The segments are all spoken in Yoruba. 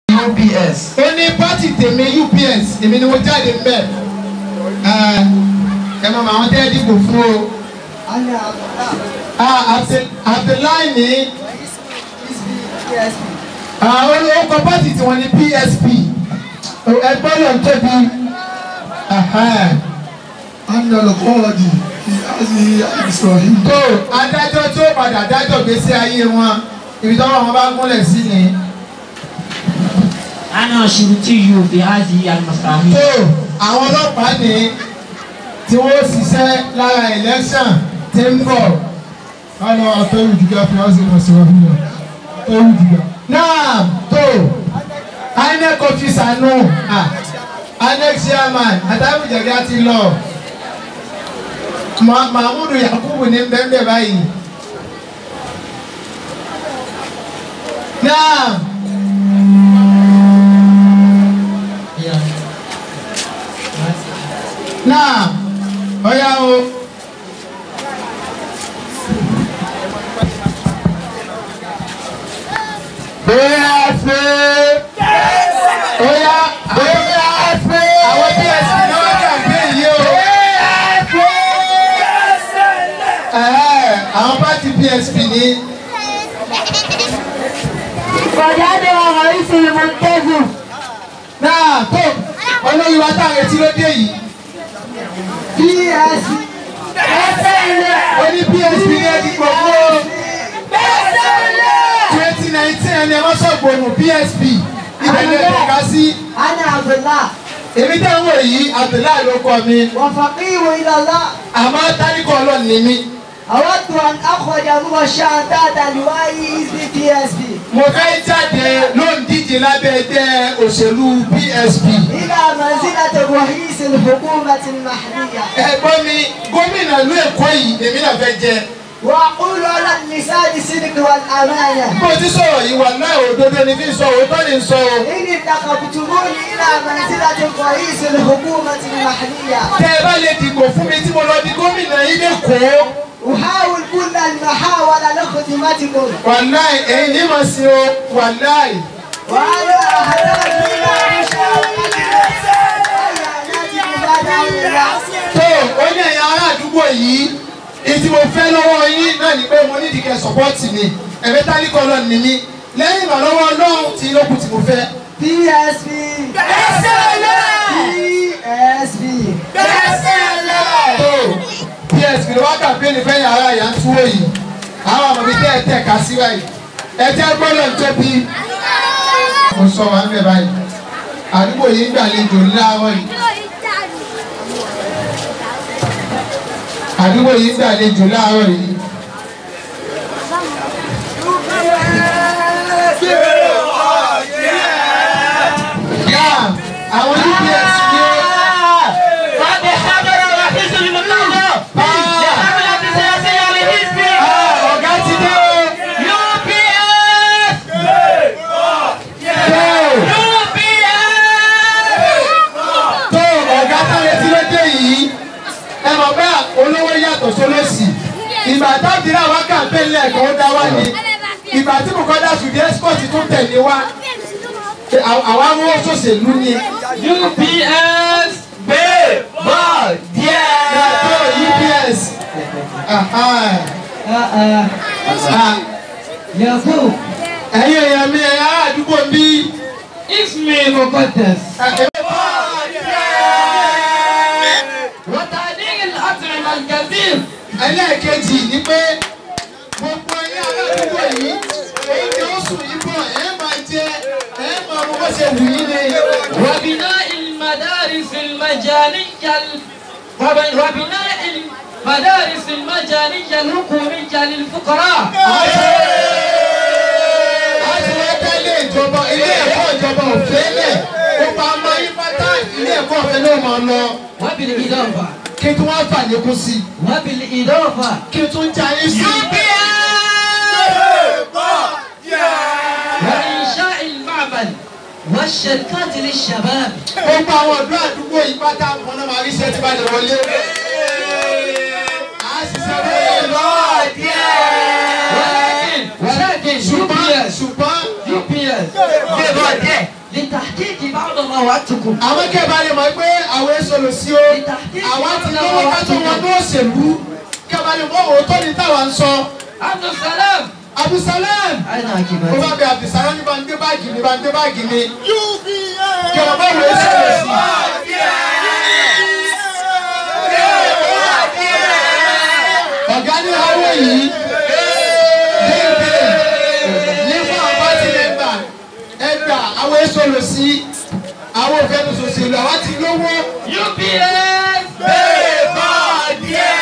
UPS. Only party tèmi UPS. Èmi ni mo jáde ń bẹ̀. Ẹ mọ̀ àwọn tẹ́ ẹ dìbò fún o. Abdullahi ni. Orúkọ party tí wọ́n ní PSP. Ẹgbẹ́ lọ ń tóbi. Ana lọ́kọ́ọ̀dì ìsọ̀rí. Tó adájọ́ tó padà dájọ́ gbèsè ayé wọn. Ibi tí wọ́n bá gúnlẹ̀ sí ni. Ana shurutiyu fi hadhihi al-masahih. Tó àwọn ọlọ́pàá ní tí wọ́n ṣiṣẹ́ lára election tí ń bọ̀. Ana àtọ́rù jùlọ fi hàn sí ìmọ̀síwá fún mi. Àtọ́rù jùlọ. Náà tó INEC officer nù. INEC chairman Àtàbùjẹ̀gẹ́ ti lọ. Mahmoud Yakubu ní bẹ́ẹ̀ báyìí. Náà. Náà. Ọ̀yá o. Bóyá ṣe. Bóyá ṣe. Àwọn PSP náà wá kàgbé yìí o. Àwọn pátì PSP ní. Kọ̀dáde ọ̀rọ̀ ìṣòro mọ̀ tẹ́gùn. Náà tó olóyún wa táwọn etí ló dé yìí. PSP. Ẹsẹ̀ ilẹ̀. Ó ní PSP ní ẹni gbogbo. Ẹsẹ̀ ilẹ̀. 2019 ẹni ẹ wọ́n sọ̀gbọ̀nù PSP. Ìbẹ̀rẹ̀ ẹ̀ka sí. Ana Abdullah. Èmi tẹ́ ń wò yìí Abdullahi ló kọ́ mi. وفقيه إلى الله. Àmọ́ tálíkọ̀ ọlọ́run ni mí. أود أن أخرج مرشحا تحت لواء حزب PSP. Mo fẹ́ jáde lóńdíje lábẹ́ ẹgbẹ́ òṣèlú PSP. إلى منزلة رئيس الحكومة المحلية. Ẹ̀gbọ́n mi gómìnà ìlú Èkó yìí èmi náà fẹ́ jẹ. وأقول على النساء الصدق والأمانة. Mo ti sọ̀rọ̀ yìí wà náà òdodo ni fi ń sọ òótọ́ ni ń sọ o. إن انتخبتموني إلى منزلة رئيس الحكومة المحلية. Tẹ́ ẹ bá lè dìbò fún mi tí mo lọ di gómìnà yìí lẹ́kọ̀ọ́. أحاول كل المحاولة لخدمتكم. Wàláì ẹ̀yin ní màá sin o wàláì. وأنا أحتاج إلى مشاورة Tó o ní ẹ̀yin ará àdúgbò yìí ìtí mo fẹ́ lọ́wọ́ yín náà ni pé mo ní ìdíkẹ́ sọ́pọ́ọ̀tì mi ẹ̀mí tálíkọ̀ lọ ní mi lẹ́yìn ìrànlọ́wọ́ Ọlọ́run tí ló kù tí mo fẹ́. PSP. PSP. Tó PSP ló wá kàmpéènì fẹ́yìn ará ìyá ń túwò yìí àwọn ọmọ mi tẹ́ ẹ tẹ̀ ká sí báyìí ẹ tẹ́ gbọ́dọ̀ ń tóbi. Mo sọ wà ń bẹ̀ báyìí àdúgbò yìí ń gbàlejò láàárọ̀ yìí. Àdúgbò yìí ń gbàlejò láàárọ̀ yìí. Àwọn UPS ní ọ̀gá ti dé o. Tó ọ̀gá táwọn etí ló dé yìí ẹ mọ̀ bá olówó yàtọ̀ sólósì. Ìgbà tábìlì àwọn kàmpéènì lẹ́ẹ̀kan ó dá wá ní. Ìgbà tí mo kọ́ dá sùdí ẹ́síkọ̀tì tún tẹ̀lé wá. Àwa ń wọ́n sòṣèlú ni. UPS ball Yàtọ̀ UPS. Yakub. Ẹ̀yin èèyàn mi ẹ̀yà àdúgbò mi. اسمي مقدس وتعديل الأطعمة الكثير. Ẹlẹ́ẹ̀kejì ni pé gbogbo ẹ̀yin ará àdúgbò yìí oúnjẹ oṣù yìí bọ̀ ẹ̀ máa jẹ ẹ̀ máa mú bó ṣe wù yín ni. وبناء المدارس المجانية وبناء المدارس المجانية الحكومية للفقراء. ilé ìjọba ilé ẹ̀kọ́ ìjọba ọ̀fẹ́ lẹ̀ ó máa mọ yín pátá ilé ẹ̀kọ́ ọ̀fẹ́ ló máa lọ. وبالإضافة Kí tún wá fà lékún sí i. وبالإضافة Kí tún jayé sí i. وإنشاء المعمل والشركات للشباب. Gbogbo àwọn ọ̀dọ́ àdúgbò yìí pátá wọn náà máa rí iṣẹ́ tí bá lè wọlé. A ṣiṣẹ́ bẹ́ẹ̀ lọ́ọ̀ díẹ̀. ولكن ṣùgbọ́n UPS لتحقيق بعض ما وعدتكم. àwọn kẹ́bàárẹ̀ mọ̀ pé àwọn èso lò sí o àwọn ti lọ́wọ́ ká tó wọn ní òṣèlú kẹ́bàárẹ̀ mọ̀ òótọ́ ní táwa ń sọ. Abdulsalam. Abdulsalam. Aina akibati. ó bá bẹ Abdulsalam ní bá ń gbé báàgì mi kí ọmọ wo èso lò sí. ọ̀gá ní àwọ̀ yìí ní fún àwọn pátì ẹgbà àwọn èso lò sí àwọn òfin ẹnu sòṣèlú àwọn ti lówó. UPS. bẹ́ẹ̀ bá díẹ̀.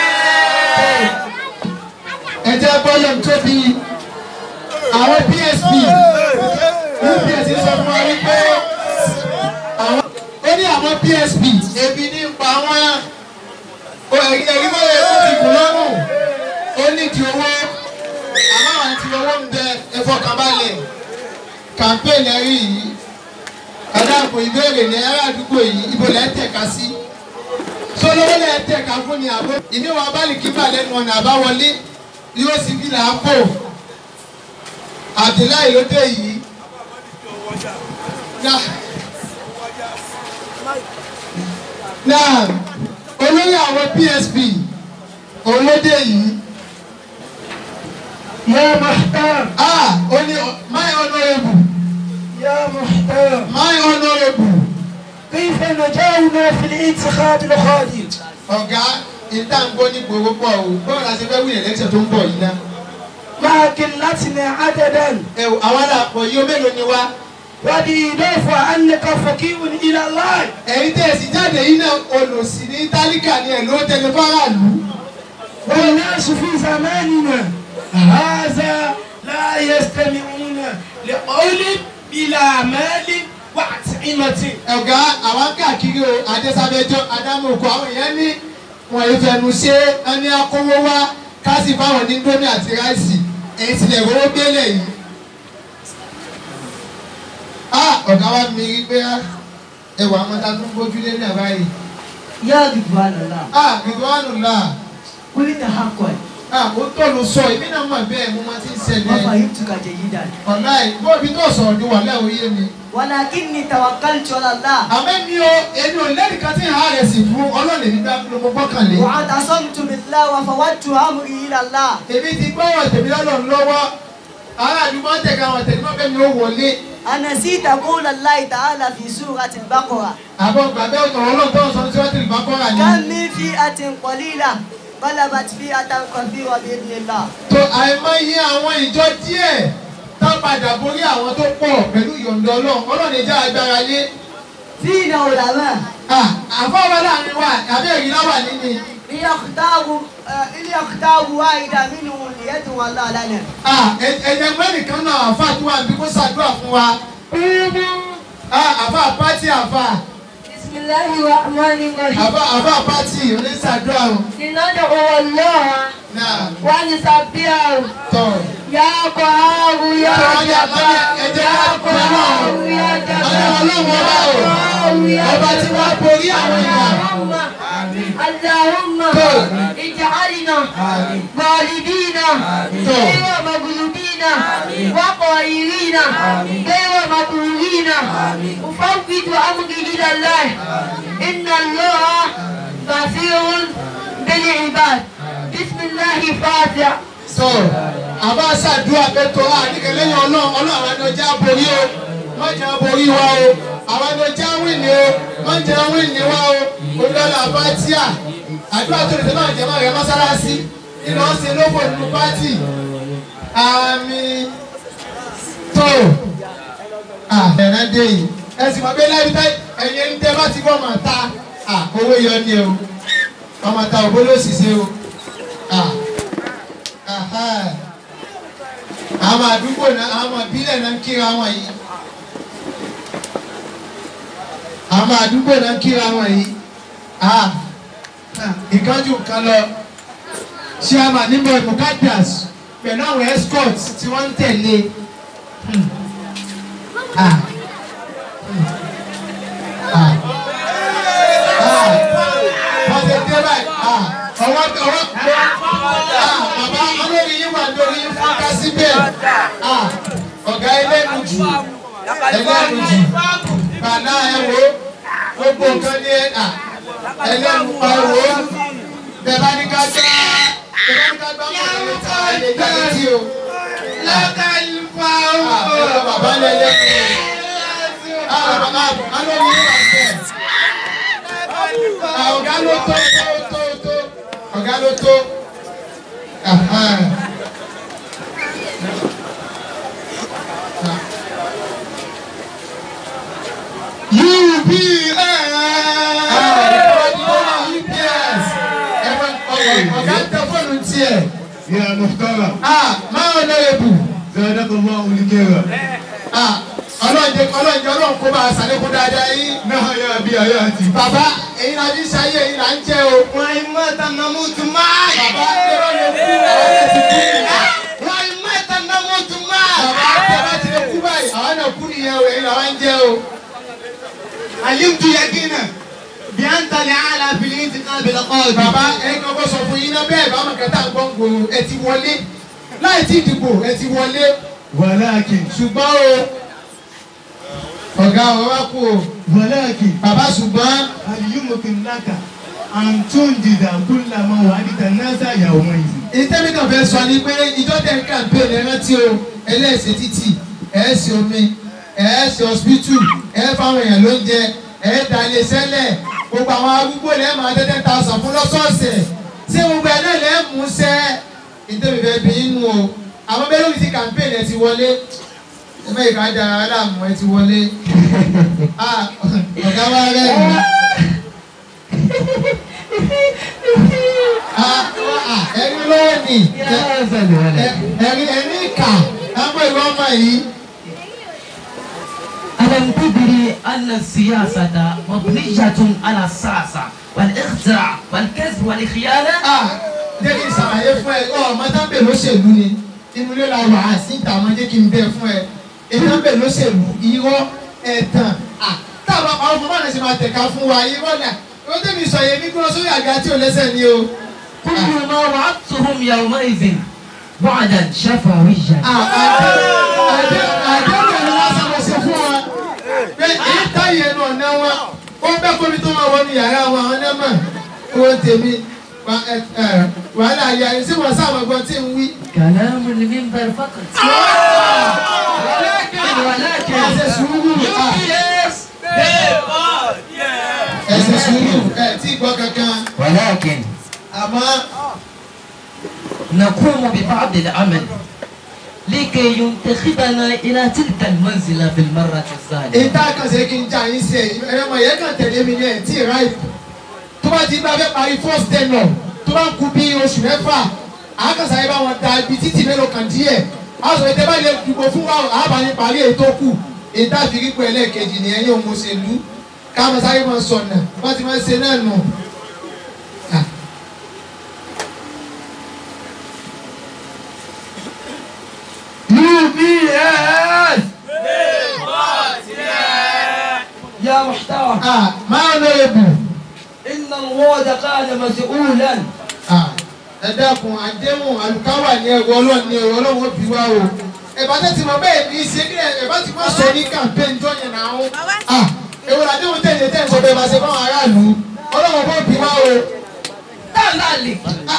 ẹ jẹ́ bọ́lọ̀ tóbi àwọn PSP UPS sọ fún wa wípé ó ní àwọn PSP ebi ní pa wọn ẹ̀rí mọ́lẹ̀ tó ti kù lọ́rùn ó ní di owó àmọ́ àwọn ti owó ń bẹ ẹ̀fọ́kànbalẹ̀ campaign ẹ̀rí yìí adáàbò ìbéèrè ní ẹ̀rọ àdúgbò yìí ibo lẹ́ tẹ̀ka sí sọlọ́wọ́ lẹ́ tẹ̀ka fún ni àbọ̀ ìníwọ̀ abálì kíkà lẹ́nu ọ̀nà àbáwọlé yóò sì fi làápò Abdullahi ló dé yìí náà olórí àwọn PSP olóde yìí يا محترم ó ní my honourable يا محترم my honourable كيف نجاونا في الانتخاب القادم؟ ọ̀gá ìtàǹgbọ́ ní gbogbo pọ̀ o bọ́ọ̀ la ṣe fẹ́ wí election tó ń bọ̀ yìí náà. مع قلتنا عددا àwọn àlàpọ̀ yìí ó mélòó ni wá. وبإضافة أنك فقير إلى الله. ẹ̀yin tẹ́ ẹ sì jáde yìí náà olùsí ní tálíkà ni ẹ̀ ló tẹ̀lé fáráàlú. والناس في زماننا هذا لا يستمعون لقول بلا مال وأطعمة. ọ̀gá àwọn káàkiri o adésábẹ́jọ́ adámọ̀kọ àwọn èèyàn ní wọ́n yìí fẹnu ṣe ẹni akówó wá káàsì fáwọn ní ndómi àti ráìsì èyí tilẹ̀ rówó gbélé yìí. ọ̀gá wa mi rí pé ẹwà amọ́ta tó ń bójúlé náà báyìí. Ya Ridwanullah. Ridwanullah. Kulita haqqan. ó tọ́ ló sọ èmi náà mọ̀ bẹ́ẹ̀ mo máa ti ń ṣẹlẹ̀. Wa fahimtuka jayyidan. Wallahi bóbi tó sọ̀rọ̀ ní wàlẹ́ òye mi. Walakinni tawakkaltu ala Allah. Àmẹ́ni o èmi ò lẹ́rìí kan tí ń ha rẹ̀ sì fún ọlọ́ọ̀lẹ̀ nígbà ló mọ gbọ́kànlé. Wa atasamtu billahi wa fawwadtu amri ila Allah. Èmi ti gbọ́wọ́ tèmi lọ́lọ́run lọ́wọ́ ará àdúgbò ń tẹ̀ka àwọn tẹ̀lé mọ́kẹ́ mi ó wọlé. Anasita qawla Allah ta'ala fi surati al-Baqarah. àbọ̀ gbàgbé ọ̀tọ̀ ọlọ́run tó ń sọ sí wọ́n bá kọ́ra ni. Kam min fi'atin qalila ghalabat fi'atan kathira bi idhnillah. tó àìmọye àwọn ìjọ díẹ̀ tá padà borí àwọn tó pọ̀ pẹ̀lú ìyọ̀ǹda ọlọ́run ìjà agbára lé. Fina ulama. àfọwọ́ láàrin wa àbẹ́ èyí láwà nínú. Yakhtaru wahida minhum liyad'u Allah lana. ẹ̀jẹ̀ mẹ́rin náà àfa tó wà bí kò ṣàdúrà fún wa. àfa pátì àfa. Bismillahirrahmanirrahim. àfa pátì oníṣàdúrà o. Ninad'u Allaha wa nusabbihu. Ya Qahharu ya Jabbar. Ya Qahharu ya Jabbar. ọba tí wọ́n borí àwọn èèyàn. Allahumma ij'alna ghalibina ghayra maghlubina wa qahirina ghayra maghlubina. Ufawwidu amri ila Allah. Inna Allaha basirun bil ibad. Bismillahi Fatiha. àbá ṣàdúrà pé tó àdìgẹ́ lẹ́yìn ọlọ́run àwọn ẹni ọjà borí o má jẹ́ borí wa o àwọn ẹni ọjà wíìnì o má jẹ́ wíìnì wa o olùdarí àbátíà àdúrà tó lè ṣe máa jẹ́ máa rẹ mọ́sálásí nínú ọ̀sẹ̀ lóko nínú pátì àmín tó ẹ̀rẹ́ dé yìí ẹ̀sìn mọ̀ pé láyé ẹ̀yẹ ń tẹ́ bá ti bọ́ ọmọ ta owó yọ ni o ọmọ ta òbó ló sì ṣe o. àwọn àdúgbò náà àwọn ìbílẹ̀ náà ń kíra wọn yìí àwọn àdúgbò náà ń kíra wọn yìí ìkánjú kan lọ ṣé a máa nímọ̀ mukaddas pẹ̀lú àwọn escort tí wọ́n ń tẹ̀lé ọ̀sẹ̀ tẹ́ báyìí ọwọ́ bàbá olórí yín wà lórí fúnka síbẹ̀ ọ̀gá ẹlẹ́nu jù gbogbo nǹkan ní ẹlẹ́nu pariwo bẹ́ẹ̀ bá ní ká gbá mọ̀lẹ́lẹ́ tá a lè gbá létí o. lọ́kàlùfà o. bàbá lẹ́lẹ́kùn. alóyún wà bẹ́ẹ̀. ọ̀gá ló tó. ọ̀gá ló tó. ọ̀gá tẹ fóònù tiẹ̀. يا محترم. máa ń lọ ebù. زادك الله الخير. ọlọ́run kó bá a sàlékún dáadáa yín. náà yà bí ayé àti. bàbá èyí la fi ṣayé èyí là ń jẹ o. wọ́n yìí mẹ́ta nàmú tún máa. bàbá tẹ́lọ̀ lè kú àwọn ẹ̀ ti kú. wọ́n yìí mẹ́ta nàmú tún máa. bàbá tẹ́lọ̀ ti lè kú báyìí àwọn náà kú nìyẹn o èyí làwọn ń jẹ o. علمت يقينا بأنت لعلى في الانتقال بالقاضي. bàbá ẹ̀yin kan bọ́ sọ fún yín náà bẹ́ẹ̀ bá mọ̀ kẹta gbọ̀ngbò ẹ ti wọlé láì tí dìbò ẹ ti wọlé. ولكن ṣùgbọ́n o ọ̀gá wa kú o. ولكن bàbá ṣùgbọ́n. هل يمكن لك أن تنجز كل ما وعدت الناس يومئذ؟ ìtẹ́mi kan fẹ́ sọ ni pé ìjọ tẹ̀ ń kàmpéènì ẹ rántí o ẹlẹ́sẹ̀ títì ẹ̀ẹ́sì omi ẹ̀ẹ́sì hospital ẹ̀ẹ́ fáwọn èèyàn lóúnjẹ ẹ̀ẹ́ dalẹ̀ sẹ́lẹ̀ gbogbo àwọn arúgbó lẹ́ẹ̀ máa 10,000 fún lọ́sọ̀ọ̀sẹ̀ ṣé gbogbo ẹ̀ náà lẹ́ẹ̀ mú sẹ́ ìtẹ́mi fẹ́ bí inú o àwọn bẹ́ẹ̀ lórí ti kàmpéènì ẹ ti wọlé ẹ mẹ́ ìka dára aláàmú ẹ ti wọlé ọ̀gá wa rẹ̀ ẹni lọ́wọ́ ni ẹni ìkà àwọn ìwọ ọmọ yìí. ألم تدري أن السياسة مبنية على الساسة والإخداع والكذب والخيانة؟ jẹ́ kí n ṣàlàyé fún ẹ mọ́tàbẹ̀ lóṣèlú ni inú ilé la wà á sí ìta àwọn jẹ́ kí n bẹ̀ fún ẹ ìtàbẹ̀ lóṣèlú irọ́ ẹ̀tàn táwọn àwọn ọmọ náà ṣe máa tẹ̀ka fún wa irọ́ náà ó tẹ̀mí sọ yẹn ní gbọ́dọ̀ sórí àga tí ò lẹ́sẹ̀ ni o. كل ما وعدتهم يومئذ وعدا شفويا. àdéhùn ni wọ́n sábà ṣe fún wa pé èyí táyé náà ná wọn ó bẹ́ kómi tó máa wọ ní yàrá wọn àwọn náà mọ̀ owó tèmi wàhálà ayé ayé sí wọn sáwọn ọgbọ́n tí ń wí. كلام المنبر فقط. ولكن ẹsẹ̀ sùúrù ẹsẹ̀ sùúrù tí gbọ́ kankan. ولكن àmọ́ نقوم ببعض العمل لكي ينتخبنا إلى تلك المنزلة في المرة الثانية. ìta kan ṣe kí n jà yín sí ẹ ẹ̀rọ yẹn kan tẹ̀lé mi ní ẹ̀ tí ì ráì tó bá ti bá fẹ́ parí first tenure tó bá kú bí oṣù mẹ́fà àákàṣà yẹn bá wọn da ibi títì mélòó kan díẹ̀ àwọn sọ̀rọ̀ ìtẹ́ bá lè dìbò fún wa àbáyé parí èyí tó kù ìta àfikíkọ ẹlẹ́ẹ̀kejì nìyẹn yóò mú òṣèlú káwọn sáré máa sọ̀nà wọ́n ti máa ṣe náà nù. يا محترم máa ń lọ ebù. إن الوعد كان مسؤولا. ẹ dákun àdéhùn àlùkáwà ní ẹrù ọlọ́run ní ẹrù ọlọ́run ó bí wá o. ẹ̀bá tẹ́tí mọ̀ bẹ́ẹ̀ ní í ṣe kí ẹ̀bá ti máa sọ ní campaign tó yẹn náà ó. èwo làdéhùn tẹ̀lé tẹ̀ ń sọ bẹ́ẹ̀ máa ṣe fáwọn aráàlú ọlọ́run ó bí wá o. تالي.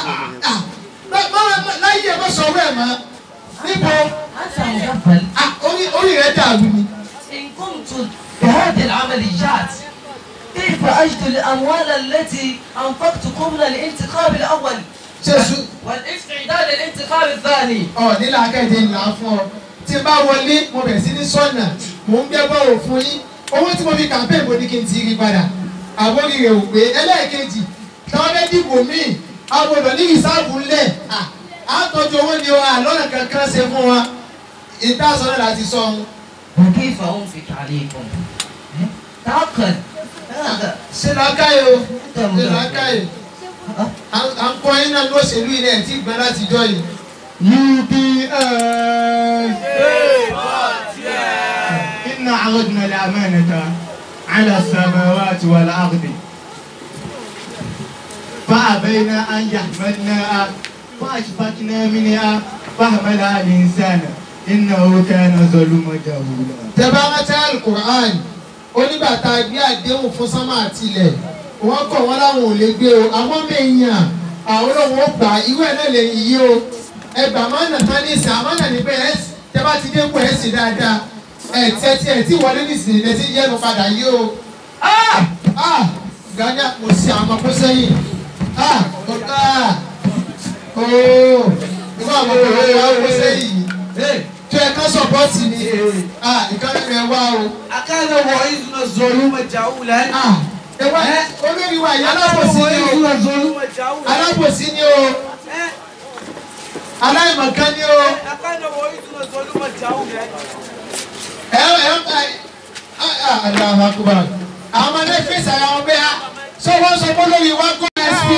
láyé ẹ̀ bá sọ wẹ́ẹ̀ mọ́ níbo أنت مغفل. orí rẹ̀ dàrú ni. إن قمت بهذه العمليات كيف أجد الأموال التي أنفقت قبل الانتخاب الأول والاستعداد للانتخاب الثاني؟ nílà akẹ́kẹ́ ńlá fún ọ tí n bá wọlé mo bẹ̀ sí ní sọ́nà mò ń gbẹ́ bọ́ọ̀ fún yín owó tí mo fi campaign mo ní kí n ti rí padà àbórí rẹ̀ ò pé ẹlẹ́ẹ̀kejì táwọn fẹ́ dìbò míì àgbọ̀dọ̀ ní ìsáàbù ńlẹ̀ àtọ́jú owó ni àlọ́nà kankan ṣe fún wa ìtàsọ́nà láti sọ ohun. وكيف أنفق عليكم؟ تعقل هذا. ṣe làákàyè o ṣe làákàyè à ń kọ́ yín náà lóṣèlú ilẹ̀ tí ìgbà láti jọ yìí. إن عرضنا الأمانة على السماوات والأرض فأبينا أن يحملنها فأشفقنا منها فحملها الإنسان إنه كان ظلوما جهولا. tẹ́bá rántí alukur'an onígbà tá a gbé àdéhùn fún sánmà àtilẹ̀ wọ́n kọ̀ wọ́n láwọn ò lè gbé o àwọn mẹ́yìn àwọn olóhùn ó gbà irú ẹ̀ náà lè yí o ẹgbà máa ń nàta ní ìsìn àmọ́ náà ní pé ẹ tẹ bá ti dé kó ẹ sì dáadáa ẹ tí wọlé nísìnyí lẹ ti yẹnu padà yí o gánà kò sí àwọn kó sẹ́yìn ọ̀gá ìwọ àwọn ọmọ kó sẹ́yìn tó ẹ ká sọpọ́tì ni ìkànnì rẹ wá o. akáàlà wọ ìdùnnà zọlúmọ̀ jàúlẹ̀. olórí wa yìí alábòsí ni o alábòsí ni o aláìmọ̀kan ni o. akáàlà wọ ìdùnnà zọlúmọ̀ jàúlẹ̀. Allahu Akbar. Àwọn ọmọdé fèsì ara wọn bẹ́ẹ̀ sọ wọ́n sọ pé olórí wa gbọ́ ẹ̀sìn.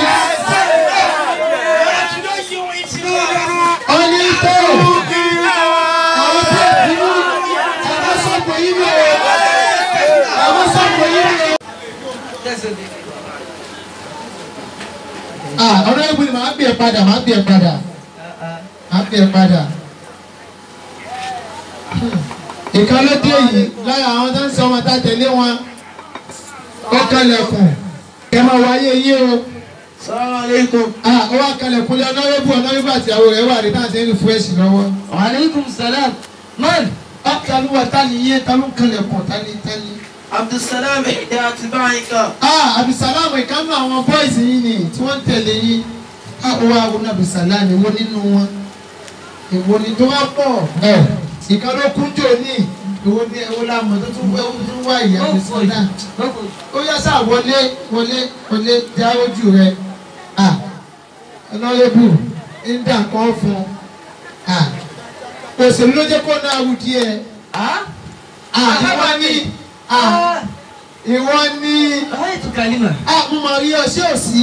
ọ̀nì tó àwọn tó kú àwọn sọ̀pọ̀ yìí ni o àwọn sọ̀pọ̀ yìí ni o. ọ̀rọ̀ ẹ̀bùn ni màá bí ẹ padà màá bí ẹ padà màá bí ẹ padà. ìkan ló dé yìí lára àwọn tó ń sọ ọmọ tá a tẹ̀lé wọn ó kalẹ̀kùn kẹ́ máa wáyé yé o. Assalamu alaikum. ó wá kalẹ̀kùn lé ọ̀nàrẹ́bù àti àwọn rẹ̀ wà ní táwọn ṣe ń fún ẹ̀sìn lọ́wọ́. Wa alaikum salam. Man. Taluwa tani yé talu kalẹ̀kùn tani. Abdulsalam ìdá àti báyìíká. Abdulsalam ìkànnì àwọn bọ́ìsì yìí ni tí wọ́n ń tẹ̀lé yín. Ó wá wọn Abdulsalam ìwọ nínú wọn. Ìwọ ni tó wá pọ̀. Ìkan ló kún jò ní ìwọ ní ẹwọ lámọ tó tún wá ìyá Abdulsalam. Ó yá sá wọlé jáwójú rẹ̀. Ọlọ́lẹ́bù ń dà kọ́ fún òṣèlú ló jẹ́ kó náà wù díẹ̀. Ìwọ ni mo máa rí ọ sí òsì.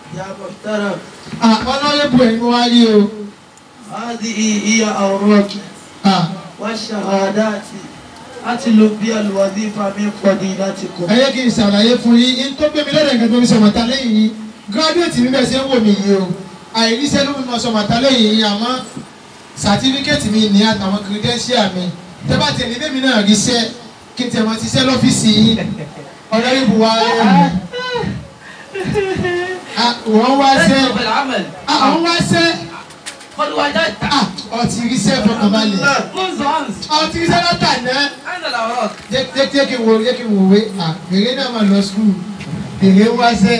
Ọlọ́lẹ́bù ẹ̀ ni wọ́n á rí o. هذه أوراق والشهادات أتلو بها الوظيفة من فضيلتكم. ẹ yẹ kí n ṣàlàyé fún yín n tó gbé mi lọ́dọ̀ nǹkan tó ń sọ̀mọ̀tà lẹ́yìn yín gírádùétì mi bẹ́ẹ̀ ṣe ń wò mí yìí o àìríṣẹ́ ló fi mọ sọ̀mọ̀tà lẹ́yìn yín àmọ́ sàtífíkẹ́tì mi ní àtàwọn kìrìdẹ́ńṣíà mi tẹ́ bá tẹ̀lé bẹ́ẹ̀ mi náà ríṣẹ́ kí n tẹ̀ mọ́ ṣiṣẹ́ lọ́fíìsì yín ọ̀rẹ́ ìbò wa wọ́n wá ṣẹ́ ọtí ríṣẹ́ fọkànbalẹ̀ ọtí ríṣẹ́ lọ́tà náà jẹ́ kí n wò wé èrè náà máa lọ skul èrè wá ṣẹ́.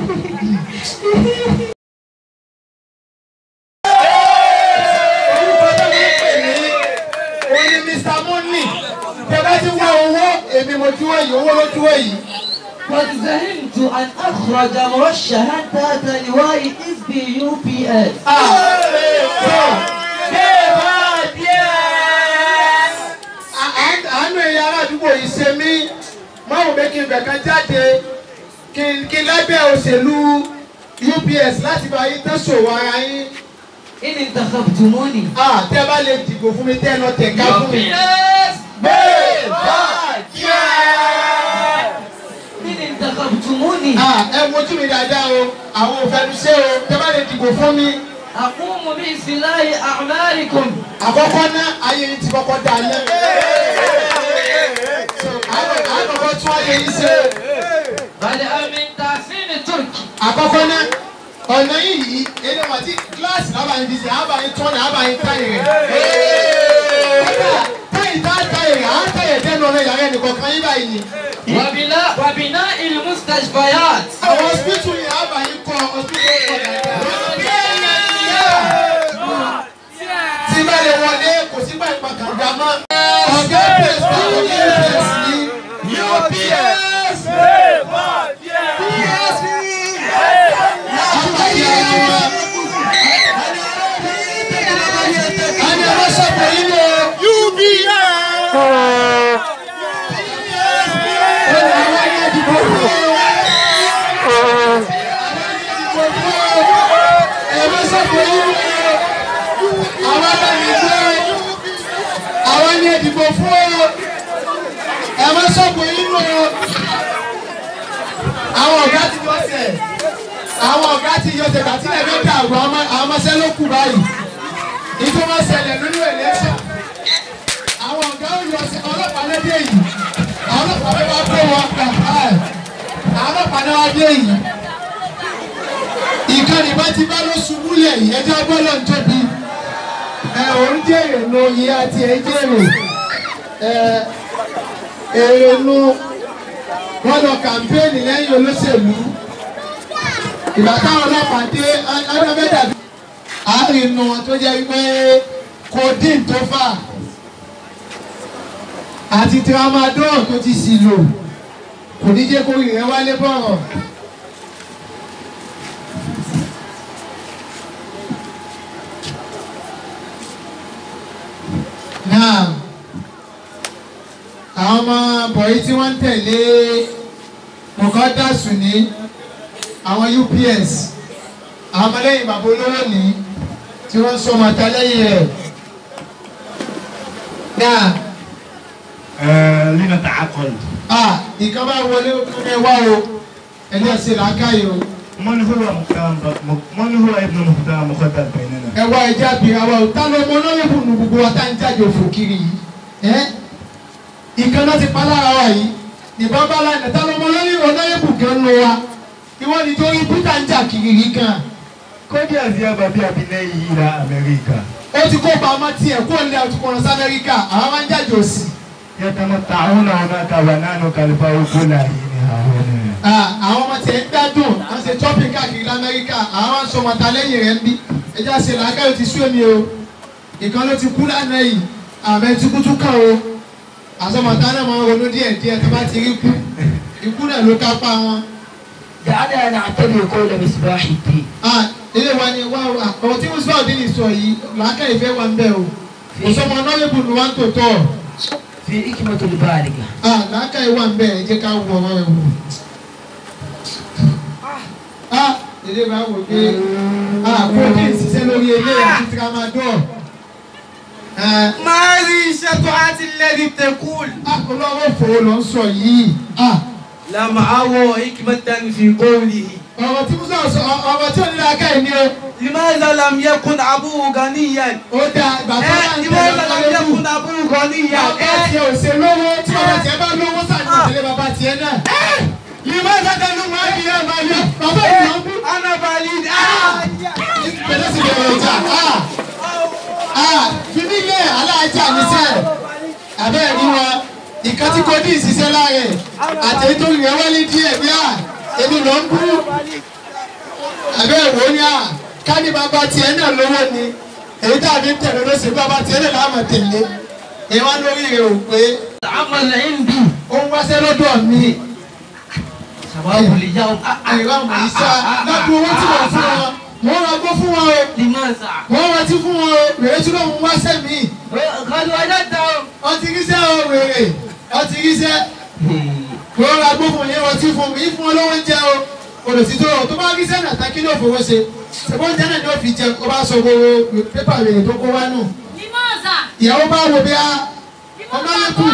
orúkọ tó ní pè ní oní Mr. Money tẹ́lá ti wá owó èmi mo dúró yìí owó ló dúró yìí. قد فهمت أن أخرج مرشحا تحت لواء حزب UPS. àánú ẹ̀yà aládùúgbò yìí ṣe mí máa wò pé kí n bẹ̀kan jáde kí n lábẹ́ òṣèlú UPS láti bá yín tán ṣòwò ara yín. إن انتخبتموني. tẹ́ bá lè dìbò fún mi tẹ́ ẹ lọ tẹ̀ka fún mi. UPS bẹ́ẹ̀ bá jẹ́. إن انتخبتموني. ẹ mojú mi dáadáa o àwọn òfẹnusẹ́ o tẹ́ bá lè dìbò fún mi. أقوم بإصلاح أعمالكم. àkọ́kọ́ náà ayé yín ti kọ́kọ́ dá yẹn. àkọ́kọ́ tún ayé yín ṣe. بدءا من تحسين الترك. àkọ́kọ́ náà ọ̀nà yìí eléwọ̀n tí kíláàsì lábàáyé fi ṣe àbáyé tọ́nà àbáyé táyì rẹ̀. táyì táyì rẹ̀ á táyì dẹ́nu ọ̀nà ìyàrá ẹnìkan kan yín báyìí ni. وبناء المستشفيات. àwọn hospital yẹn àbáyé kọ́ hospital kọ́ tí bá lè wọlé kò sí bá ìpàkàndà mọ́. ọ̀gá pèsè ní UPS. Ani ọmọ sọ̀pọ̀ yìí lọ. Àwọn ni ìdìbò fún ọ. Ẹ má sọ̀pọ̀ yìí lọ. Àwọn ọ̀gá ti yọ ọ̀sẹ̀. Àwọn ọ̀gá ti yọ ọ̀sẹ̀ kàtí lẹ́gbẹ̀ẹ́ dàrú àwọn ọmọọṣẹ́ ló kù báyìí. Ìjọba ṣẹlẹ̀ nínú ẹ̀lẹ́sẹ̀. Àwọn ọ̀gá ò yọ ọ̀sẹ̀ ọlọ́pàá lẹ́dẹ̀ yìí. Àwọn ọlọ́pàá bẹ́ẹ̀ bá kó wọn. ọlọ́pàá náà wá dé yìí. Ìkànnì bá ti bá ló ṣubú lẹ̀ yìí ẹjọ́ gbọ́dọ̀ ń tóbi. Òun jèrè nu ìyá àti ẹ̀ jèrè. Èrè nu wọ́n lọ kàmpéènì lẹ́yìn olóṣèlú. Ìgbà táwọn ọlọ́pàá dé ọlọ́mẹ́dà àárín nu wọn tó jẹ́ wípé codeine tó fà àti tramadol tó ti sì lò kò ní jẹ́ kó rìn wálé bọ̀rọ̀. Náà àwọn ọmọ bọ̀yì tí wọ́n ń tẹ̀lé mọ̀kọ́dásù ní àwọn UPS àwọn ọmọlẹ́yìn bàbá olówó ní tí wọ́n ń sọ màtá lẹ́yìn rẹ̀. Náà lina ta'aqal. Ìkan bá wọlé ẹ wá o ẹni ẹsẹ̀ làákàyè o. من هو ابن مختار مخدر بيننا؟ Ẹ wá ẹja bìrì àwa ò tá ló mọ lọ́yẹ̀bù nù gbogbo wa tá ń jáde òfò kiri yìí. Ìkan náà ti pa lára wa yìí. Ìbọn bá lánàá tá ló mọ lọ́yẹ̀bù gan lọ wa. Ìwọ ni torí búta ń jà kiri yìí kan. Kodi aziaba bi abinayi ila Amerika. Ó ti kó pamọ́ tiẹ̀ kó lé àtúkọ̀ lọ sí Amẹ́ríkà àwọn máa ń jáde òsì. Yatamatta'una hunaka wa nahnu kalfa'u kula hini hauna. Àwọn ọmọ tiẹ̀ ń gbádùn àwọn ṣe shopping káàkiri l'Amẹ́ríkà àwọn máa ń sọ wọn ta lẹ́yìn rẹ̀ ń bí. Ẹja ṣe làákàyè ti sú èmi o. Ìkan ló ti kú lánàá yìí àmẹ́ ti kú tún kàn o. Àsọmọ̀tá náà máa ń ronú díẹ̀ díẹ̀ tó bá ti rí kú. Ikú náà ló kápá wọn. دعنا نعتبر قول مصباح الدين. Ilé wa ni wá ọ̀rọ̀ tí Mùsùlùmí ọ̀dín ní sọ yìí làákàyè fẹ́ wà ń bẹ̀ o. Kò sọmọ náà lè bùnú wá ń tò tọ̀. في حكمة البالغة. Làákàyè wà ń bẹ̀ ẹ jẹ́ ká wọ ọmọ rẹ̀ wò. Ilé wa wò pé kó kí n ṣiṣẹ́ lórí ilé àti tramadol. ما هذه الشفاعة التي تقول Olówó fòó lọ ń sọ yìí. لم أرى حكمة في قوله. Ọ̀rọ̀ tí Musa sọ ọ̀rọ̀ tí ò ní làákàyè ni o. لماذا لم يكن أبوه غنيا؟ Ó dá ìgbà tó bá ń لماذا لم يكن أبوه غنيا؟ bàbá tiẹ̀ ò ṣe lówó tí bàbá tiẹ̀ bá lówó sàní ìdílé bàbá tiẹ̀ náà. لماذا كانوا ما بيا مالي؟ Bàbá ìlú ọ̀gbìn. أنا بليد. Ìpèlè sì bẹ̀rẹ̀ ìjà. Fíní ilé aláàjà níṣẹ́. Àbẹ́ ẹ̀rí wọn. Ìkan tí kò ní ìṣiṣẹ́ láàyè. Àtẹ̀yí tó rìn wálé díẹ̀ bí èmi lọ ń bú. Àbẹ́ ẹ̀wò ni ká ní bàbá tiẹ̀ náà lówó ni. Èyí tàbí ń tẹ̀lé ló ṣe bàbá tiẹ̀ náà láàmú tẹ̀lé. Ìwá lórí rẹ̀ ò pé. عمل عندي. Ó ń wáṣẹ́ lọ́dọ̀ mi. شباب اليوم. Àìrá ọmọ yìí sá lọ́dún owó tí wọ́n fún wọn. Wọ́n ra gbó fún wọn o. لماذا؟ Wọ́n ra tí fún wọn o. Wèrè tí lóun wáṣẹ́ mi. قالوا وجدتهم. Wọ́n ti ríṣẹ́ o wèrè. Wọ́n ti ríṣẹ́. Wọ́n ra gbó fún yẹn wọ́n ti fún mi. Fún wọn lówó oúnjẹ o. Olùsítò tó bá ríṣẹ́ náà tá kí ló fowó ṣe. Ṣèbó oúnjẹ náà ni ó fi jẹ kó bá sọ gbogbo pépà rèé tó kó wá nù. لماذا؟ Ìyàwó bá wo bí ọmọ lẹ́kùn.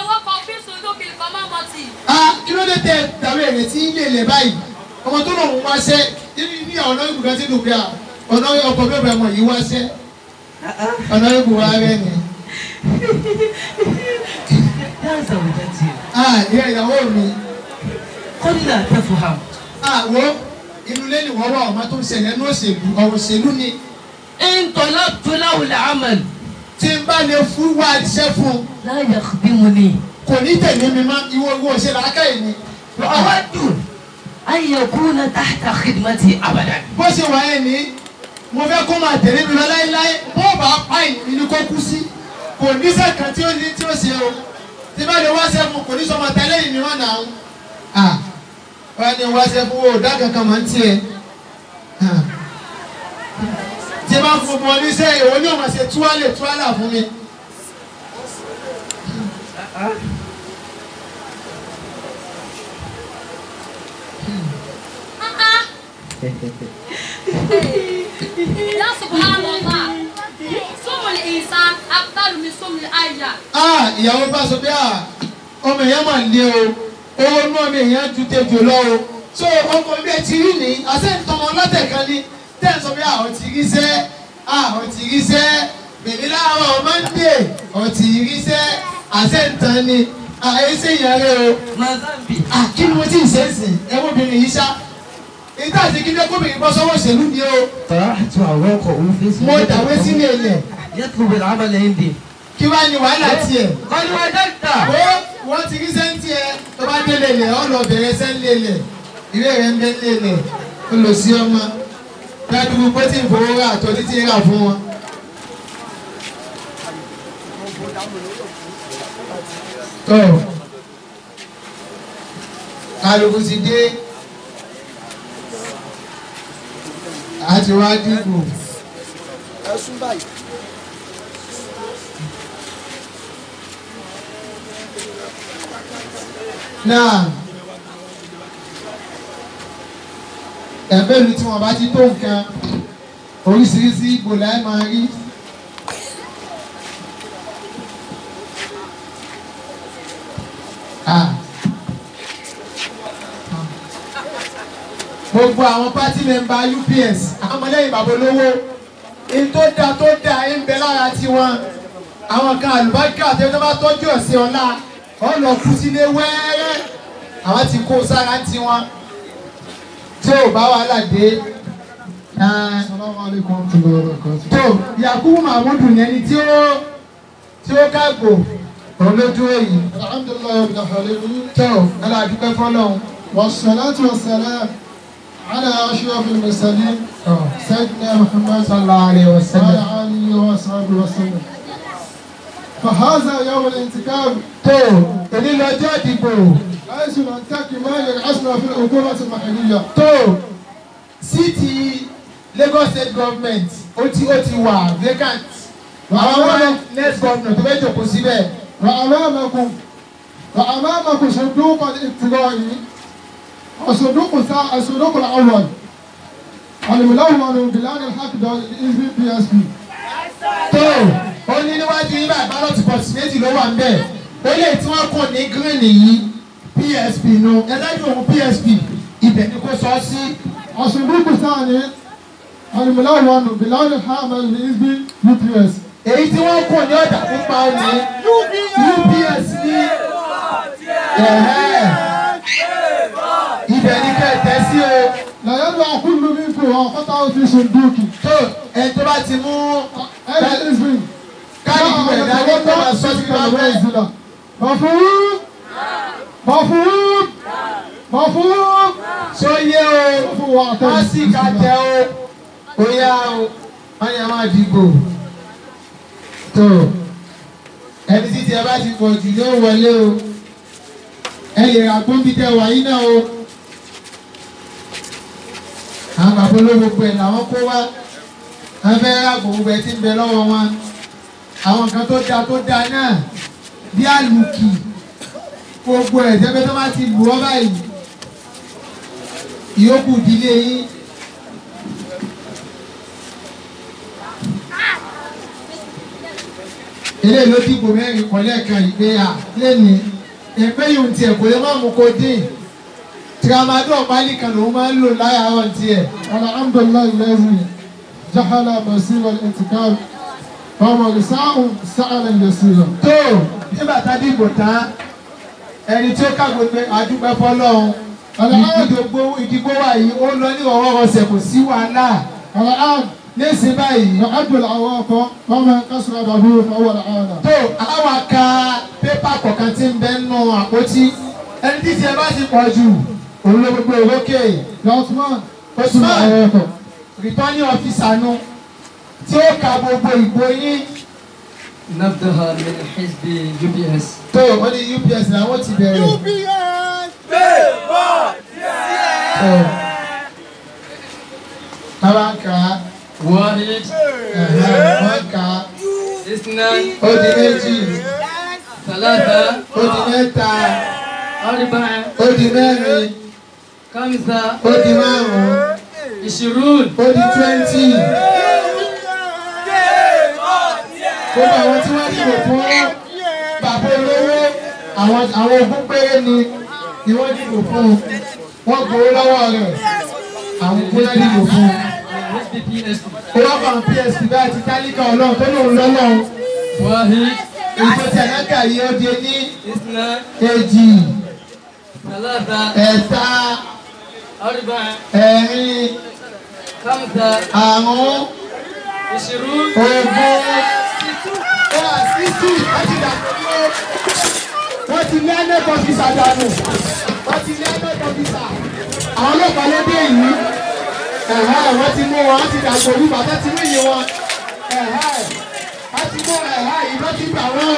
Kí ló dé tẹ tàbí èrè tí ilé ilẹ̀ báyìí? Ọmọ tó lòun wáṣẹ́ ní ọ̀nà ìbùkún tí dùn bí ọ̀nà ọkọ̀ bẹ́ẹ̀ mọ̀ yìí wáṣẹ́. Ọ̀nà ìbùkún wa rẹ̀ ni. يا زوجتي. Ìyá ìyàwó mi. قل لا تفهم. Wo inú ilé ni wọ́n wá ọmọ tó ń ṣẹlẹ̀ ní òṣèlú ọ̀rọ̀ òṣèlú ni. إن طلبت له العمل Tí n bá lè fún wá iṣẹ́ fún un, لا يخدمني. kò ní tẹ̀lé mi mọ́ ìwọ òṣèlú akáyè ni. وأود أن يكون تحت خدمتي أبدا. Bó ṣe wà yẹn ni mo fẹ́ kó máa tẹ̀lé mi lọ láéláé bó bá pa ìní ni kó kú sí. Kò níṣẹ́ kan tí ó ní tí ó ṣe o. Tí bá lè wáṣẹ́ fún kò ní sọ máa tẹ̀lé ìní wọn náà. Wọ́n ní wáṣẹ́ fún wo dá kankan máa ń tiẹ̀. Tí bá fún ọmọ oníṣẹ́ ìwọ ní ọmọ ṣe túwálà fún mi. يا سبحان الله صوم الإنسان أفضل من صوم الأيام. Ìyàwó bá sọ pé ọmọ èèyàn máa lé o owó inú ọmọ èèyàn ju tejò lọ o so ọkọ bí ẹ ti rí ni àṣẹ ìtọ́mọ látẹ̀kan ni tẹ́ ẹ sọ pé àwọn ti ríṣẹ́ bèbí láàárọ̀ Monday ọ̀ ti ríṣẹ́ àṣẹ ìtàn ni àyè sèyàn rẹ o. Mazambi. Kí ni mo ti ń ṣe é sìn? Ẹ wọ́n obìnrin yìí ṣá. Ìta àti kí ni gómìnà bọ́ sọ́wọ́ òṣèlú ni o. طرحت عواقه في Mo dàwé sílé ilẹ̀. يطلب العمل عندي. Kí wá ní wàhálà tiẹ̀? قد وجدت. Wọ́n ti rí sẹ́ńtì ẹ tó bá délé ilẹ̀ ọ̀ lọ bẹ̀rẹ̀ sẹ́ńtì ilẹ̀. Ìwé rẹ̀ ń bẹ́ lé ilẹ̀. Ó lọ sí ọmọ. Dádúgbò pé tí ń fowó rà àtọ́ títí rà fún wọn. Tọ́ kálukú ti dé. Àti wá dìbò. Náà ẹ̀mẹ́lu tí wọ́n bá ti tó nǹkan oríṣiríṣi ìbò láì máa rí. Gbogbo àwọn pátí mẹ́mbà UPS àwọn ọmọlẹ́yìn bàbá olówó in tó dáa ń bẹ lára tiwọn àwọn kan àlùbáríkà tẹ́lẹ̀ bá tọ́jú ọ̀sẹ̀ ọ̀la ọ̀nà kú sílé wẹ́ẹ́rẹ́ àwọn ti kó sára tiwọn tí ò bá wàhálà dé. tó Yakubu Mahmudu yẹn ni tí ó kágbò òun ló dúró yìí. tó aládùúgbò fọlọ́hún. wassalatu wassalam ala ashrafil mursalin sayyidina Muhammad sallallahu alaihi wasallam wa ala alihi wa sahbihi wa sallam. فهذا يوم الانتخاب tó èyí lọ́jọ́ ìdìbò. حيث ننتقي ما يرأسنا في الحكومة المحلية. tó síìtì Lagos State Government ó ti wà vacant. àwọn next governor tó fẹ́ jòkó síbẹ̀. وأمامكم صندوق الابتغاء الصندوق الأول الملون بلاد الحق الحزب PSP. tó ó ní níwájú yín báyìí ballot box méjì ló wà ń bẹ̀ ó lè tí wọ́n kàn ní green yìí PSP nu ẹlẹ́yìn òun PSP ibẹ̀ ni kò sọ sí. الصندوق الثاني الملون بلاد الحق الحزب UPS. èyí tí wọ́n kàn ní ọ̀dà pupa ní UPS ní ibẹ̀ ni kẹ̀tẹ́ sí o. لا يدفع كل منكم وقطعه في صندوقي. tó ẹni tó bá ti mú الحزب káàdì ìdìbò ẹ̀dá ní tó bá sọ sí bá bẹ́ẹ̀. مفهوم مفهوم. sóyè o wọ́n sì ká tẹ o óyá o wọ́n yà máa dìbò. tó ẹni títí ẹ bá ti pọ̀ jù yóò wọlé o ẹ lè rà gbóǹbì tẹ wàyí náà o. àwọn bàbá olówó ẹ̀ làwọn kó wá wọ́n fẹ́ rà gbogbo ẹ̀ tí ń bẹ lọ́wọ́ wọn. àwọn nǹkan tó dáa náà bí àlùkì gbogbo ẹ̀ jẹ́pẹ́ tó bá ti lù ọ́ báyìí ìyókù ìdílé yín. eléyìí ló dìbò mẹ́rin kan lẹ́ẹ̀kan ìgbé à lẹ́ni ẹgbẹ́ yìí ń tiẹ̀ kò lè má mú kó dín tramadol pálí kan lòún máa ń lò láyàárọ̀ tiẹ̀. الحمد لله الذي جعل مسير الانتخاب ومرساه سهلا يسيرا. tó nígbà tá a dìbò tán ẹni tí ó kàgbé pé àdúgbò fọlọ́run ìdìbò wa yìí ó lọ ní ọwọ́rọsẹ̀ kò sí wàhálà. الآن nísìnyí báyìí. يعد العواقب ومن كسر به فهو العانى. tó àwa ka pépà kọ̀ọ̀kan tí ń bẹ nínú àpótí ẹni tí tiẹ̀ bá ti pọ̀ jù òun ló gbogbo ìrókè. Osman Osman returning officer nu tí ó ka gbogbo ìbò yín. نبدأها من حزب UPS. tó o ní UPS làwọn ti bẹ̀rẹ̀. táwa ń kà á. واحد wọ́n kà á. اثنان ó di méjì. ثلاثة ó di mẹ́ta. أربعة ó di mẹ́rin. خمسة ó di márùn-ún. 20. ó di 20. gbogbo àwọn tí wọ́n dìbò fún bàbá olówó àwọn ogún péré ni wọ́n dìbò fún wọ́n gbowó lọ́wọ́ rẹ̀ àwọn ogún náà dìbò fún ó wá fà PSP báyìí ti tálíkà ọlọ́run tó lòun lọ́lọ́run. واحد ìfọ̀tẹ̀lákà yìí ó di ní اثنان èjì ثلاثة ẹ̀ta أربعة ẹ̀rin خمسة àrún 20 ogún sísì láti dàgbò wọ́n ti lé ẹ̀nẹ́kọ̀ fìsà dànù wọ́n ti lé ẹ̀nẹ́kọ̀ fìsà àwọn ọlọ́pàá ló dé yìí wọ́n ti mú wọn wọ́n ti dàgbò olú bàtà ti mú ìyẹn wọn wọ́n ti mú ìbọn ti gbà wọ́n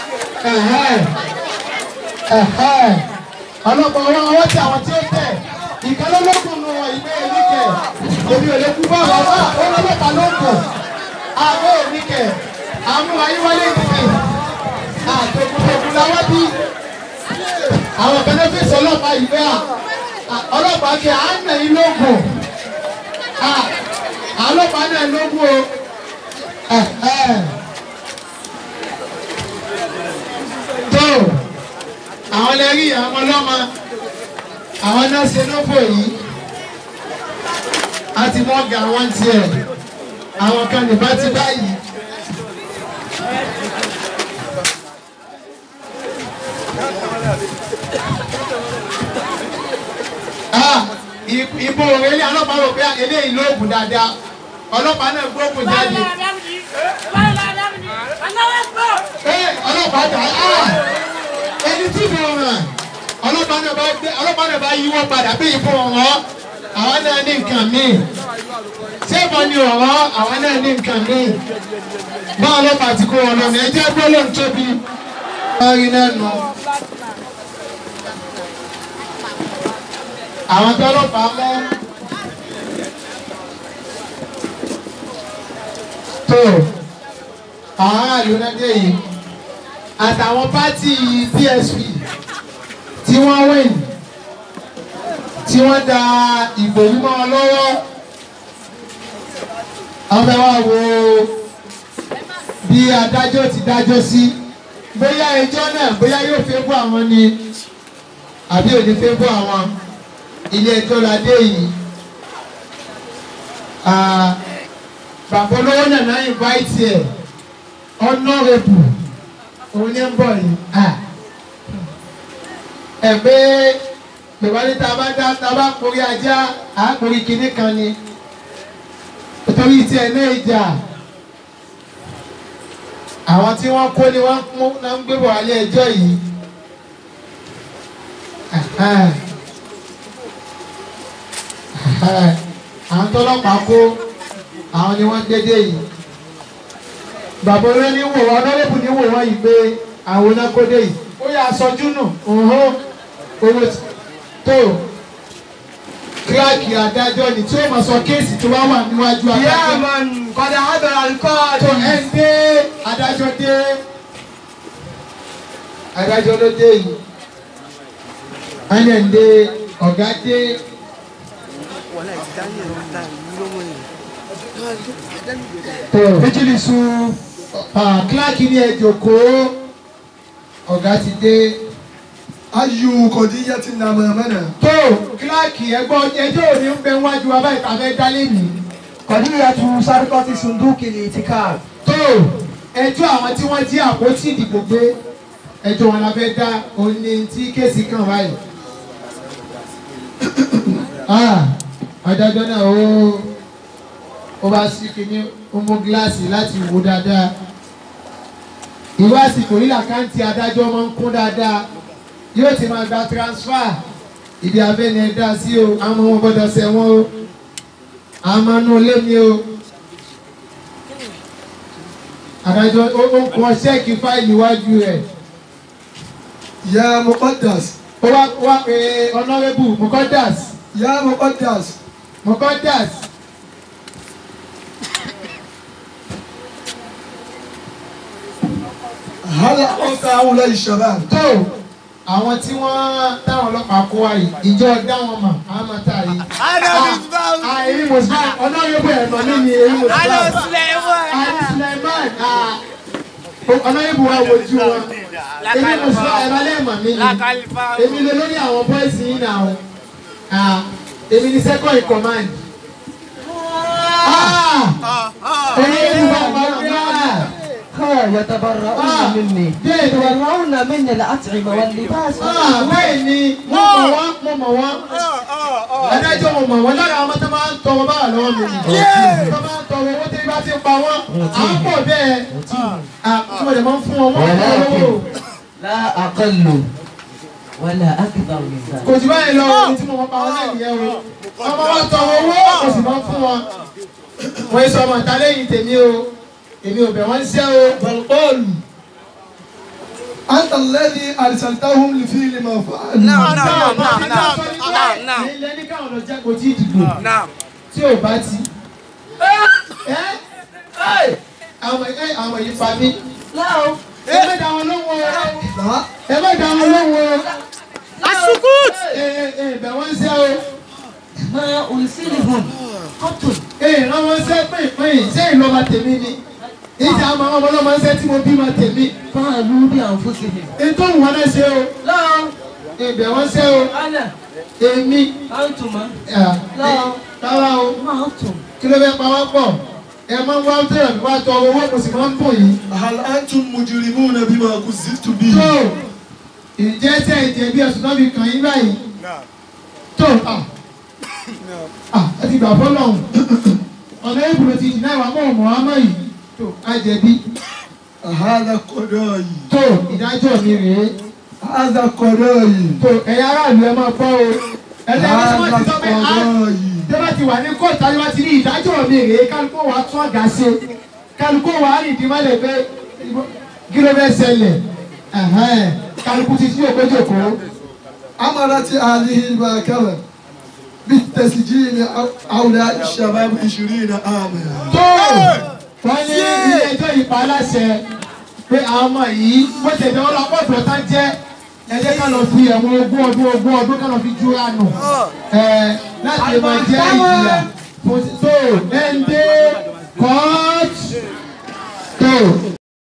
ọlọ́pàá wọn ti àwọn tí ó tẹ̀ ìkálólógún nù wọn ìgbé oníkẹ̀ èmi ò lè kú bá wọn bá ọlọ́pàá ló kàn àbọ̀ oníkẹ̀ àwọn ayéwálé nìkẹ̀ àtòkùnfòkùn làwọn bí àwọn bẹnẹfíìsì ọlọ́pàá ìgbé ọlọ́pàá kẹ à ń nà yín lógún ọlọ́pàá náà lógún o tó àwọn lẹ́rí àwọn ọlọ́mọ àwọn náà ṣe lóbò yìí a ti mọ́ ga wọ́n tiẹ̀ àwọn kan nìbá ti báyìí. Ìbò òrèlé ọlọ́pàá rò pé eléyìí lóògùn dáadáa ọlọ́pàá náà gbóògùn jáde. Ọlọ́pàá dà ẹni tí mo ràn ọlọ́pàá náà bá yíwọ́ padà bí ìbò ọ̀rọ̀ àwọn náà ní nǹkan míì ṣé ìbọn ni ọ̀rọ̀ àwọn náà ní nǹkan míì bá ọlọ́pàá ti kó wọn lọ ní ẹjẹ́ gbólóhùn tóbi. wọ́n rí náà nù. àwọn tó ọlọ́pàá mọ́ tó àwọn aráàlú náà dé yìí àtàwọn pátì PSP tí wọ́n win tí wọ́n da ìbò mímọ́ wọn lọ́wọ́ àwọn fẹ́ wá wo bí adájọ́ ti dájọ́ sí bóyá ẹjọ́ náà bóyá yóò fẹ́ bọ́ àwọn ni àbí ò ní fẹ́ bọ́ àwọn ilé ẹjọ́ la dé yìí bàbá olówó náà náà invite ẹ̀ honourable òun ní ń bọ̀ yìí ẹ̀gbẹ́ ìwádìí tá a bá porí ajá àáporí kinní kan ni torí tiẹ̀ náà ìjà àwọn tí wọ́n kó ni wọ́n mú náà ń gbé bọ̀ wálé ẹjọ́ yìí àwọn tọ́lọ́pàá kó àwọn ni wọ́n gbé dé yìí bàbá olóyè ní wò wọ́n ọlọ́lẹ́bù ní wò wọ́n yìí pé àwọn náà kó dé yìí ó yà sọjú nù owó tó kíláàkì adájọ́ ni tí ó máa sọ kéèsì tó wá wà níwájú adájọ́. ìyá àmọ́ kọ́dà àbẹ̀rẹ̀ àlùkọ́ọ̀dù. tó ẹ̀ ń dé adájọ́ dé adájọ́ ló dé yìí ẹni ẹ̀ ń dé ọ̀gá dé. Ejilisu kíláàkì ní ẹ jókòó ọ̀gá ti dé. Ayu kọ̀díyà ti nà mọ̀ọ́mọ́nà. tó kíláàkì ẹgbọ́n ẹjọ́ òní ń bẹ wájú wa báyìí tàbí dálé mi. kọ̀díyà tún sárkọ́tì sùndúkìlì ti ká. tó ẹjọ́ àwọn tí wọ́n jí àpótí ìdìbò gbé ẹjọ́ wọn la fẹ́ dá òní tí kéèsì kàn báyìí. adájọ́ náà ó bá sí kíní ó mú gíláàsì láti wò dáadáa. ìwé àsìkò yìí làkáǹtì adájọ́ máa ń kún dáadáa yóò ti máa gba transfer ìdí abẹ́ni ẹ̀dá sí o àwọn ọmọ gbọ́dọ̀ sẹ́wọ́n o àwọn ọmọ inú ilé mi o adájọ́ ó kọ́ ṣẹ́ẹ̀kì fáìlì iwájú rẹ̀. Ya Muqaddas. ó wá pé honourable Muqaddas. Ya Muqaddas. Muqaddas. Hàlà ọ̀ka àwọn ọ̀la ìṣàbà. tó àwọn tí wọ́n táwọn ọlọ́pàá kó wa yìí ìjọ dá wọn mọ̀ àwọn máa tà yìí. èmi Muslim honourable ẹ̀nà mi ni èmi Muslim. Ali Suleiman honourable wa wojú wọn. èmi Muslim ẹ̀rọ lẹ́ẹ̀mọ̀ mi ni èmi lè lórí àwọn bọ́ìsì yìí náà èmi ni second in command. honourable wa máa ń gbà. يتبرؤون مني يتبرؤون مني الأطعمة واللباس bẹ́ẹ̀ni mo mọ̀ wọ́n adájọ́ mo mọ̀ wọ́n lára àwọn tó máa ń tọrọ báà lọ́wọ́ mi tó máa ń tọrọ owó tí bá ti pa wọ́n à ń pọ̀ bẹ́ẹ̀ tí mo lè máa ń fún wọn wọ́n lọ́wọ́. لا أقل ولا أكثر من ذلك. kò sí báyìí lọ ohun tí mo mọ̀ pa wọn náà nìyẹn o ọmọ wa tọrọ owó kò sì máa ń fún wọn. wọ́n yẹ sọ ọmọ ìta lẹ́yìn tèmi o èmi ò bẹ̀ wọ́n ṣẹ́ o. فالقول أنت الذي أرسلتهم لفعل ما فعلوا. ilé ní káwọn lọ jẹ́ kò tí ì dìbò tí ò bá ti. àwọn yìí pa mí. ẹ má dá wọn lóhùn o. ẹ má dá wọn lóhùn o. Asukut. bẹ̀ wọ́n ṣẹ́ o. ما أرسلهم قتل. rán wọn ṣẹ́ pínpín ṣé ìlọ́ba tèmi ni. ìjà àwọn ọmọ ọlọ́mọ ṣẹ́ tí mo bí ma tèmi. فعلوا بأنفسهم. ètò ìwọ́n náà ṣe o. لا bẹ̀ wọ́n ṣẹ́ o. أنا èmi. أنتما rárá o. ما أنتم. kí ló fẹ́ pa wá pọ̀ ẹ máa ń wá tẹ̀lé wá tọ owó kò sì máa ń bọ̀ yìí. هل أنتم مجرمون بما كذبتم به؟ tó ìjẹ́ tẹ̀ ìjẹ́ bí ẹ̀sùn náà fi kàn yín báyìí. tó ẹ ti gbà fọ́lọ̀ ọ̀nà ìbùrù ti jìnnà ìwà mọ́ ọ̀mọ́ àmọ́ yìí tó a jẹ̀bi. هذا قضائي. tó ìdájọ́ mi rèé. هذا قضائي. tó ẹ̀yà aráàlú ẹ máa gbọ́ o. ẹ̀dá ẹ̀ tí wọ́n ti sọ pé tẹ́lá ti wà ní kóòtù ayé wá ti rí ìdájọ́ mi rèé kálukó wa tún ọ̀gá ṣe kálukó wa rí ìdímọ́lẹ̀ pé kí ló fẹ́ ṣẹlẹ̀ kálukú ti sí òkójòkó. أمرت هذه المحكمة بالتسجيل أولاد الشباب 20 عاما. tó wọ́n ní ilé ẹjọ́ ìpa aláṣẹ pé àwọn ọmọ yìí wọ́n tẹ̀lé wọn lọ́pọ̀ tó tán jẹ́ ẹjẹ́ ká lọ fi ẹ̀wọ̀n ogún ọdún ká lọ fi júra nù láti lè máa jẹ́ ìjìyà tó ẹ̀ǹdẹ́ court tó